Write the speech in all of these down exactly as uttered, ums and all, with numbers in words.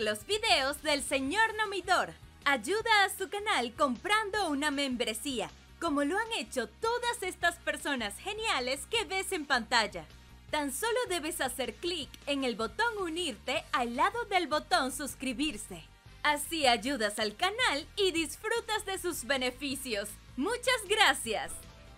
los videos del señor Nomidor. Ayuda a su canal comprando una membresía, como lo han hecho todas estas personas geniales que ves en pantalla. Tan solo debes hacer clic en el botón unirte al lado del botón suscribirse. Así ayudas al canal y disfrutas de sus beneficios. ¡Muchas gracias!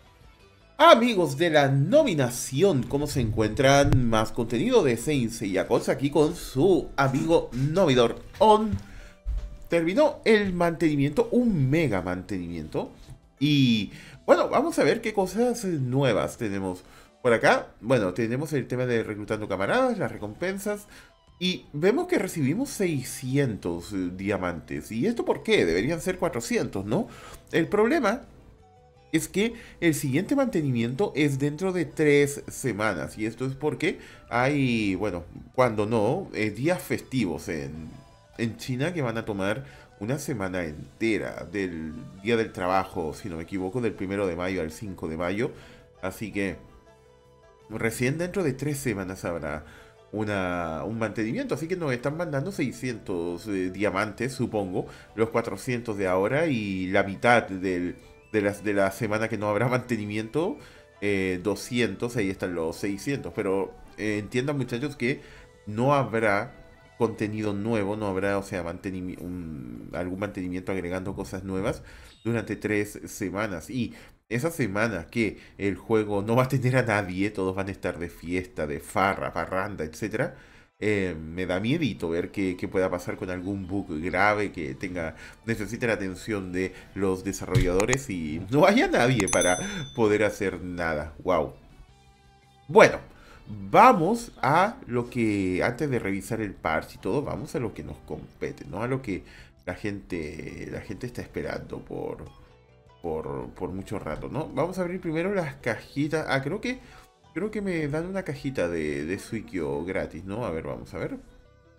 Amigos de la nominación, ¿cómo se encuentran? Más contenido de Saint Seiya Cross aquí con su amigo Nomidor On. Terminó el mantenimiento, un mega mantenimiento. Y bueno, vamos a ver qué cosas nuevas tenemos por acá. Bueno, tenemos el tema de reclutando camaradas, las recompensas. Y vemos que recibimos seiscientos diamantes. ¿Y esto por qué? Deberían ser cuatrocientos, ¿no? El problema es que el siguiente mantenimiento es dentro de tres semanas. Y esto es porque hay, bueno, cuando no, eh, días festivos en, en China que van a tomar una semana entera del Día del Trabajo, si no me equivoco, del primero de mayo al cinco de mayo. Así que recién dentro de tres semanas habrá una, un mantenimiento. Así que nos están mandando seiscientos eh, diamantes, supongo, los cuatrocientos de ahora y la mitad del... De la, de la semana que no habrá mantenimiento, eh, doscientos, ahí están los seiscientos. Pero eh, entiendan, muchachos, que no habrá contenido nuevo, no habrá, o sea, mantenimi un, algún mantenimiento agregando cosas nuevas durante tres semanas. Y esa semana que el juego no va a tener a nadie, todos van a estar de fiesta, de farra, parranda, etcétera. Eh, me da miedito ver qué, qué pueda pasar con algún bug grave que tenga necesite la atención de los desarrolladores y no haya nadie para poder hacer nada. Wow. Bueno, vamos a lo que, antes de revisar el parche y todo, vamos a lo que nos compete, ¿no? A lo que la gente, la gente está esperando por, por, por mucho rato, ¿no? Vamos a abrir primero las cajitas. Ah, creo que Creo que me dan una cajita de, de Suikyo gratis, ¿no? A ver, vamos a ver.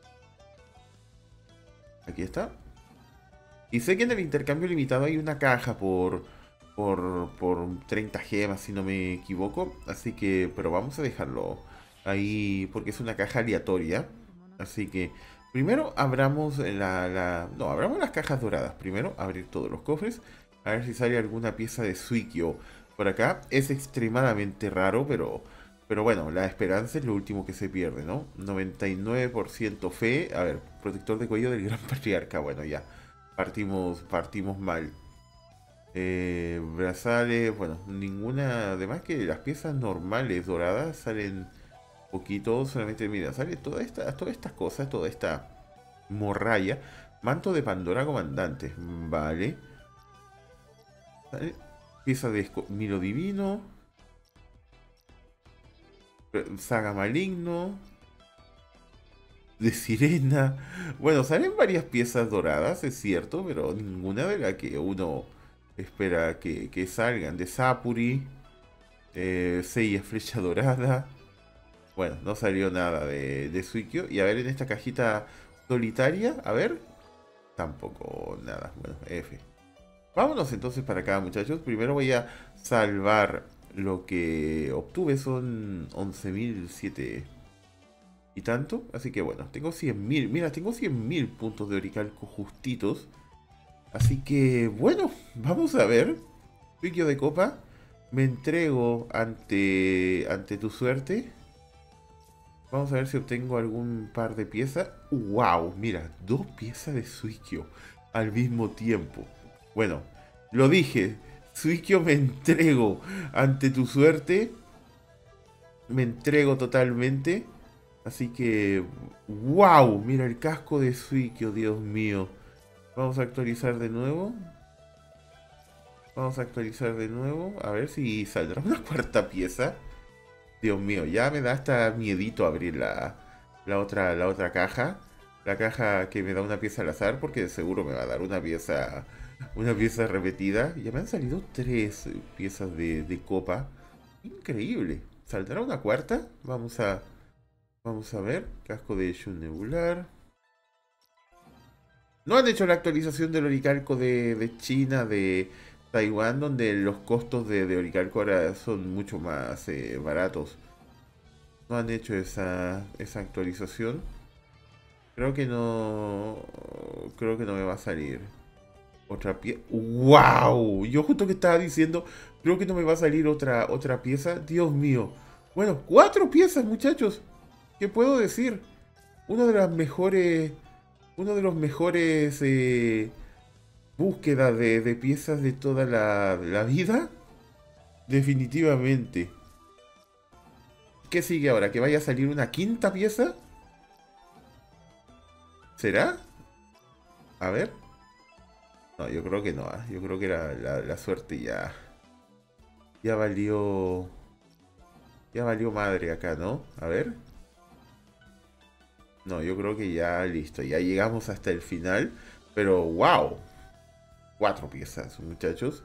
Aquí está. Y sé que en el intercambio limitado hay una caja por, por, por treinta gemas, si no me equivoco. Así que, pero vamos a dejarlo ahí porque es una caja aleatoria. Así que, primero abramos la, la... No, abramos las cajas doradas. Primero, abrir todos los cofres. A ver si sale alguna pieza de Suikyo por acá. Es extremadamente raro, pero, pero bueno, la esperanza es lo último que se pierde, ¿no? noventa y nueve por ciento fe. A ver, protector de cuello del gran patriarca. Bueno, ya, partimos, partimos mal. Eh, brazales, bueno, ninguna... Además que las piezas normales doradas salen poquito. Solamente, mira, sale toda esta, todas estas cosas, toda esta morralla. Manto de Pandora comandante. Vale. Vale. Pieza de Milo Divino. Saga Maligno. De Sirena. Bueno, salen varias piezas doradas, es cierto, pero ninguna de las que uno espera que, que salgan. De Sapuri. Eh, Seiya Flecha Dorada. Bueno, no salió nada de, de Suikyo. Y a ver, en esta cajita solitaria, a ver. Tampoco nada. Bueno, F. Vámonos entonces para acá, muchachos. Primero voy a salvar lo que obtuve. Son once mil siete y tanto. Así que bueno, tengo cien mil. Mira, tengo cien mil puntos de oricalco justitos. Así que bueno, vamos a ver. Suikyo de copa. Me entrego ante, ante tu suerte. Vamos a ver si obtengo algún par de piezas. ¡Wow! Mira, dos piezas de Suikyo al mismo tiempo. Bueno, lo dije, Suikyo, me entrego ante tu suerte. Me entrego totalmente. Así que, wow, mira el casco de Suikyo, Dios mío. Vamos a actualizar de nuevo. Vamos a actualizar de nuevo. A ver si saldrá una cuarta pieza. Dios mío, ya me da hasta miedito abrir la, la, otra, la otra caja. La caja que me da una pieza al azar, porque de seguro me va a dar una pieza... Una pieza repetida. Ya me han salido tres piezas de, de copa. Increíble. ¿Saldrá una cuarta? Vamos a... Vamos a ver. Casco de Shun Nebular. No han hecho la actualización del oricalco de, de China, de Taiwán, donde los costos de, de oricalco ahora son mucho más eh, baratos. No han hecho esa, esa actualización. Creo que no... Creo que no me va a salir otra pieza. ¡Wow! Yo justo que estaba diciendo, creo que no me va a salir otra, otra pieza. Dios mío. Bueno, cuatro piezas, muchachos. ¿Qué puedo decir? Una de las mejores... Uno de los mejores... Eh, búsquedas de, de piezas de toda la, la vida. Definitivamente. ¿Qué sigue ahora? ¿Que vaya a salir una quinta pieza? ¿Será? A ver. No, yo creo que no. ¿eh? Yo creo que la, la, la suerte ya... Ya valió... Ya valió madre acá, ¿no? A ver. No, yo creo que ya listo. Ya llegamos hasta el final. Pero wow. Cuatro piezas, muchachos.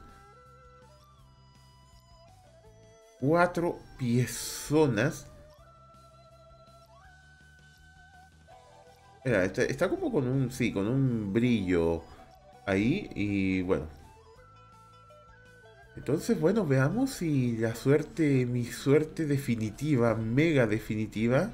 Cuatro piezonas. Mira, está, está como con un... Sí, con un brillo ahí. Y bueno. Entonces, bueno, veamos si la suerte, mi suerte definitiva, mega definitiva,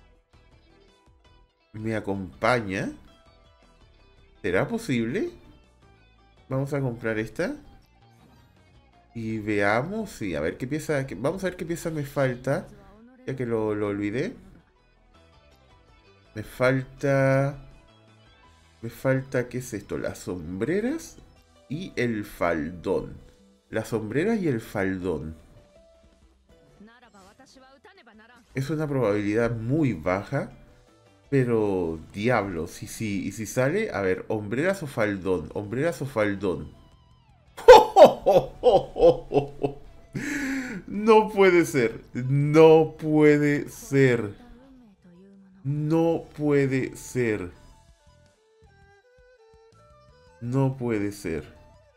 me acompaña. ¿Será posible? Vamos a comprar esta. Y veamos, sí, a ver qué pieza, que, vamos a ver qué pieza me falta, ya que lo, lo olvidé. Me falta... Me falta, ¿qué es esto? Las sombreras y el faldón. Las sombreras y el faldón. Es una probabilidad muy baja. Pero, diablos, y si, y si sale, a ver, hombreras o faldón, hombreras o faldón. No puede ser, no puede ser, no puede ser, no puede ser.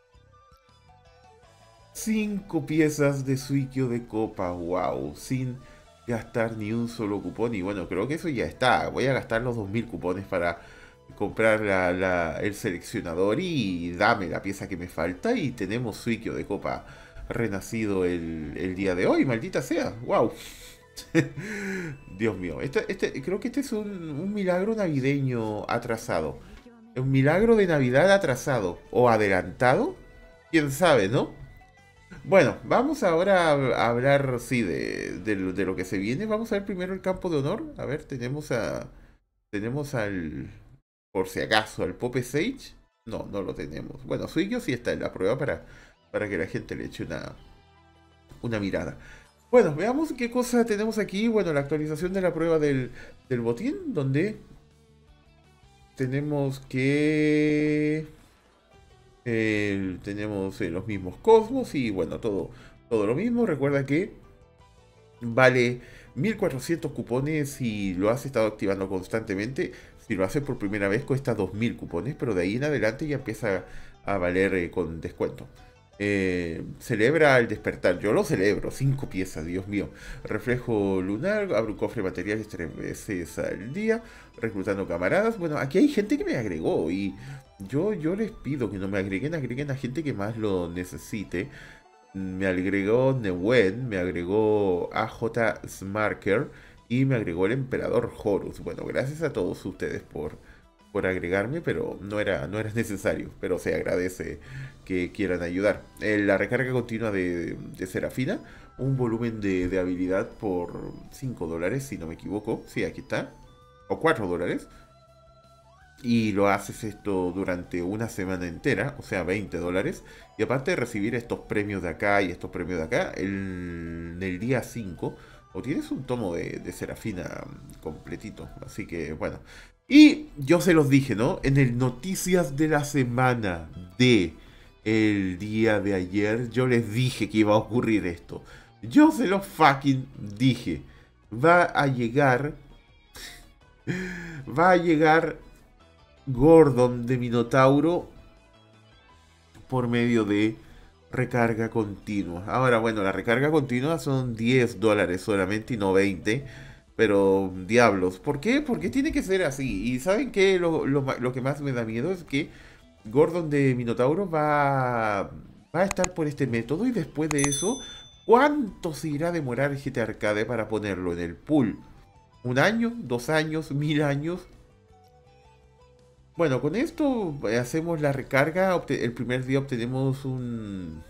Cinco piezas de Suikyo de copa, wow, sin gastar ni un solo cupón. Y bueno, creo que eso ya está. Voy a gastar los dos mil cupones para comprar la, la, el seleccionador y dame la pieza que me falta. Y tenemos Suikyo de copa renacido el, el día de hoy, maldita sea. Wow. Dios mío, este, este, creo que este es un, un milagro navideño atrasado. Un milagro de Navidad atrasado o adelantado. Quién sabe, ¿no? Bueno, vamos ahora a hablar, sí, de, de, lo de lo que se viene. Vamos a ver primero el campo de honor. A ver, tenemos a... Tenemos al... Por si acaso, al Pope Sage. No, no lo tenemos. Bueno, Suikyo sí está en la prueba para, para que la gente le eche una, una mirada. Bueno, veamos qué cosa tenemos aquí. Bueno, la actualización de la prueba del, del botín, donde tenemos que... Eh, tenemos eh, los mismos cosmos y bueno, todo, todo lo mismo. Recuerda que vale mil cuatrocientos cupones y lo has estado activando constantemente. Si lo haces por primera vez cuesta dos mil cupones, pero de ahí en adelante ya empieza a valer eh, con descuento. Eh, celebra el despertar, yo lo celebro, cinco piezas, Dios mío. Reflejo lunar, abro un cofre de materiales tres veces al día, reclutando camaradas. Bueno, aquí hay gente que me agregó y yo, yo les pido que no me agreguen, agreguen a gente que más lo necesite. Me agregó Newen, me agregó A J Smarker y me agregó el Emperador Horus. Bueno, gracias a todos ustedes por, por agregarme, pero no era, no era necesario, pero se agradece que quieran ayudar. Eh, la recarga continua de, de Serafina, un volumen de, de habilidad por cinco dólares, si no me equivoco. Sí, aquí está. O cuatro dólares. Y lo haces esto durante una semana entera, o sea, veinte dólares. Y aparte de recibir estos premios de acá y estos premios de acá, el, en el día cinco, o tienes un tomo de, de Serafina completito. Así que, bueno. Y yo se los dije, ¿no? En el Noticias de la Semana de el día de ayer, yo les dije que iba a ocurrir esto. Yo se los fucking dije. Va a llegar... Va a llegar Gordon de Minotauro por medio de recarga continua. Ahora, bueno, la recarga continua son diez dólares solamente y no veinte. Pero, diablos, ¿por qué? ¿Por qué tiene que ser así? Y ¿saben qué? Lo, lo, lo que más me da miedo es que Gordon de Minotauro va, va a estar por este método y después de eso, ¿cuánto se irá a demorar G T Arcade para ponerlo en el pool? ¿Un año? ¿Dos años? ¿Mil años? Bueno, con esto eh, hacemos la recarga. obte- El primer día obtenemos un,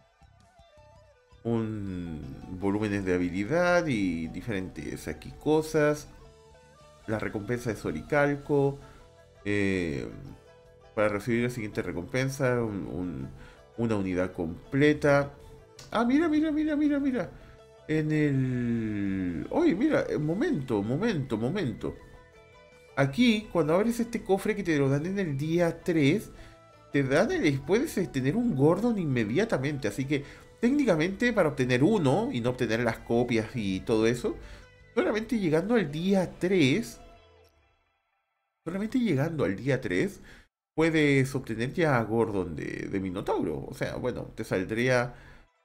un volúmenes de habilidad y diferentes aquí cosas. La recompensa es Oricalco. eh, para recibir la siguiente recompensa, un- un- una unidad completa. Ah, mira, mira, mira, mira, mira. En el... Oye, mira, eh, momento, momento, momento. Aquí, cuando abres este cofre que te lo dan en el día tres, te dan el... Puedes eh, tener un Gordon inmediatamente. Así que, técnicamente, para obtener uno y no obtener las copias y todo eso, solamente llegando al día tres, solamente llegando al día tres, puedes obtener ya a Gordon de, de Minotauro. O sea, bueno, te saldría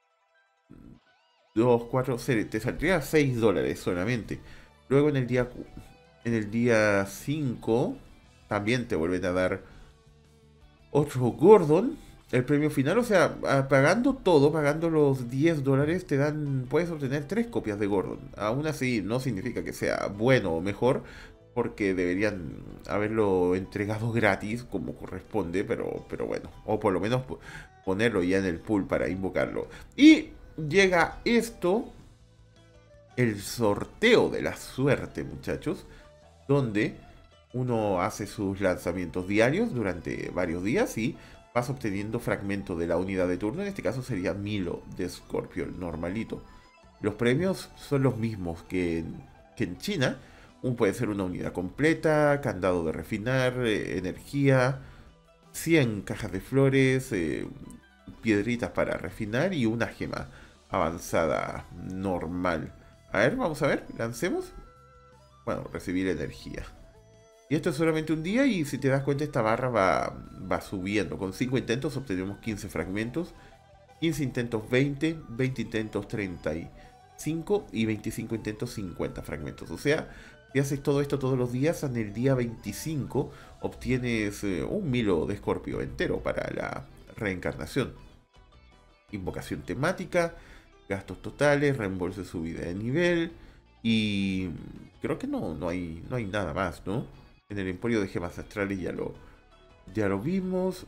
dos cuatro te saldría seis dólares solamente. Luego en el día cu- en el día cinco también te vuelven a dar otro Gordon. El premio final, o sea, a- pagando todo, pagando los diez dólares, te dan, puedes obtener tres copias de Gordon. Aún así, no significa que sea bueno o mejor, porque deberían haberlo entregado gratis como corresponde, pero, pero bueno, o por lo menos po- ponerlo ya en el pool para invocarlo. Y llega esto, el sorteo de la suerte, muchachos, donde uno hace sus lanzamientos diarios durante varios días y vas obteniendo fragmentos de la unidad de turno. En este caso sería Milo de Scorpion normalito. Los premios son los mismos que en, que en China. Un puede ser una unidad completa, candado de refinar, eh, energía, cien cajas de flores, eh, piedritas para refinar y una gema avanzada normal. A ver, vamos a ver, lancemos. Bueno, recibir energía. Y esto es solamente un día y si te das cuenta esta barra va, va subiendo. Con cinco intentos obtenemos quince fragmentos. quince intentos veinte, veinte intentos treinta y cinco y veinticinco intentos cincuenta fragmentos. O sea, si haces todo esto todos los días, en el día veinticinco obtienes eh, un Milo de Escorpio entero para la reencarnación. Invocación temática, gastos totales, reembolso de subida de nivel y creo que no, no, hay, no hay nada más, ¿no? En el Emporio de Gemas Astrales ya lo, ya lo vimos.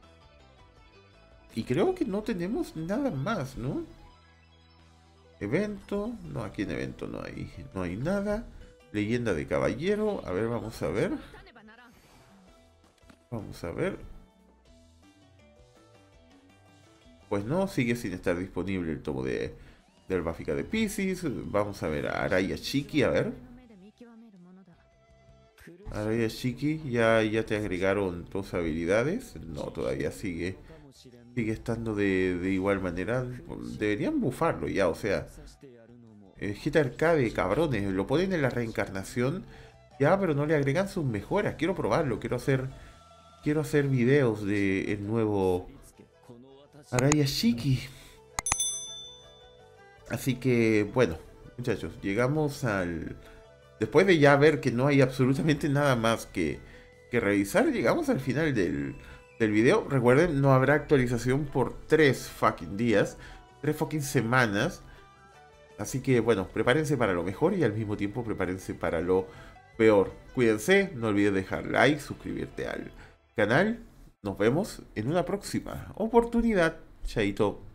Y creo que no tenemos nada más, ¿no? Evento, no, aquí en evento no hay, no hay nada. Leyenda de caballero, a ver, vamos a ver. Vamos a ver. Pues no, sigue sin estar disponible el tomo de del Báfica de Pisces. Vamos a ver a Araya Shiki, a ver. Araya Shiki, ya, ya te agregaron tus habilidades. No, todavía sigue. Sigue estando de, de igual manera. Deberían bufarlo ya, o sea. El Hit Arcade, cabrones, lo ponen en la reencarnación. Ya, pero no le agregan sus mejoras. Quiero probarlo, quiero hacer. Quiero hacer videos de el nuevo Araya Shiki. Así que, bueno, muchachos, llegamos al. Después de ya ver que no hay absolutamente nada más que, que revisar, llegamos al final del, del video. Recuerden, no habrá actualización por tres fucking días, tres fucking semanas. Así que, bueno, prepárense para lo mejor y al mismo tiempo prepárense para lo peor. Cuídense, no olvides dejar like, suscribirte al canal. Nos vemos en una próxima oportunidad. Chaito.